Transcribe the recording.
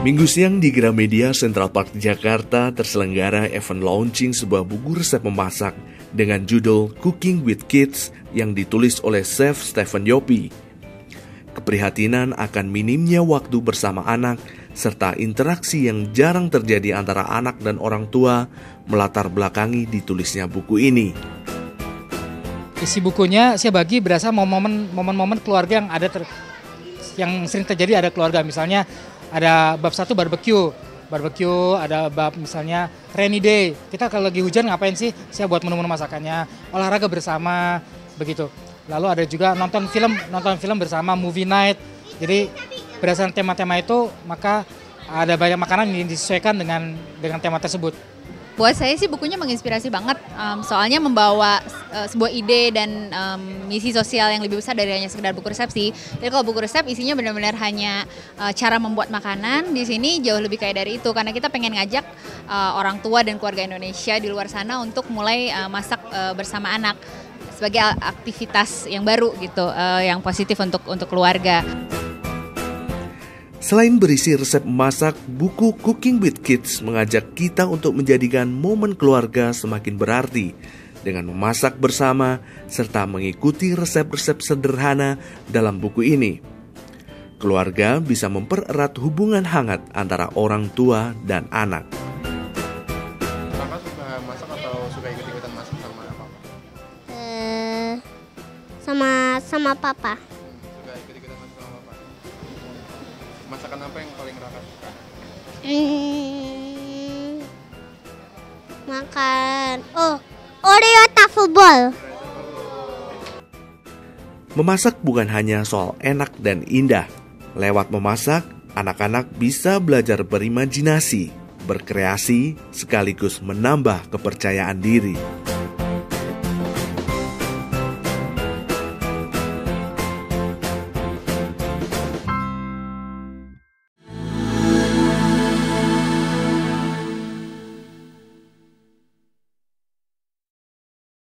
Minggu siang di Gramedia Central Park Jakarta terselenggara event launching sebuah buku resep memasak dengan judul Cooking with Kids yang ditulis oleh Chef Stephen Yopi. Keprihatinan akan minimnya waktu bersama anak serta interaksi yang jarang terjadi antara anak dan orang tua melatar belakangi ditulisnya buku ini. Isi bukunya saya bagi berdasarkan momen-momen keluarga yang yang sering terjadi ada keluarga. Misalnya ada bab 1 barbecue, ada bab misalnya rainy day. Kita kalau lagi hujan ngapain sih? Saya buat menu-menu masakannya, olahraga bersama, begitu. Lalu ada juga nonton film bersama, movie night. Jadi berdasarkan tema-tema itu maka ada banyak makanan yang disesuaikan dengan tema tersebut. Buat saya sih bukunya menginspirasi banget, soalnya membawa sebuah ide dan misi sosial yang lebih besar dari hanya sekedar buku resepsi. Jadi kalau buku resep isinya benar-benar hanya cara membuat makanan, di sini jauh lebih kaya dari itu. Karena kita pengen ngajak orang tua dan keluarga Indonesia di luar sana untuk mulai masak bersama anak sebagai aktivitas yang baru gitu, yang positif untuk keluarga. Selain berisi resep memasak, buku Cooking with Kids mengajak kita untuk menjadikan momen keluarga semakin berarti dengan memasak bersama serta mengikuti resep-resep sederhana dalam buku ini. Keluarga bisa mempererat hubungan hangat antara orang tua dan anak. Kakak suka masak atau suka ikut-ikutan masak sama papa? Sama papa. Suka ikut-ikutan masak sama papa. Masakan apa yang paling kakak suka? Makan Oreo taffel ball. Memasak bukan hanya soal enak dan indah. Lewat memasak, anak-anak bisa belajar berimajinasi, berkreasi, sekaligus menambah kepercayaan diri.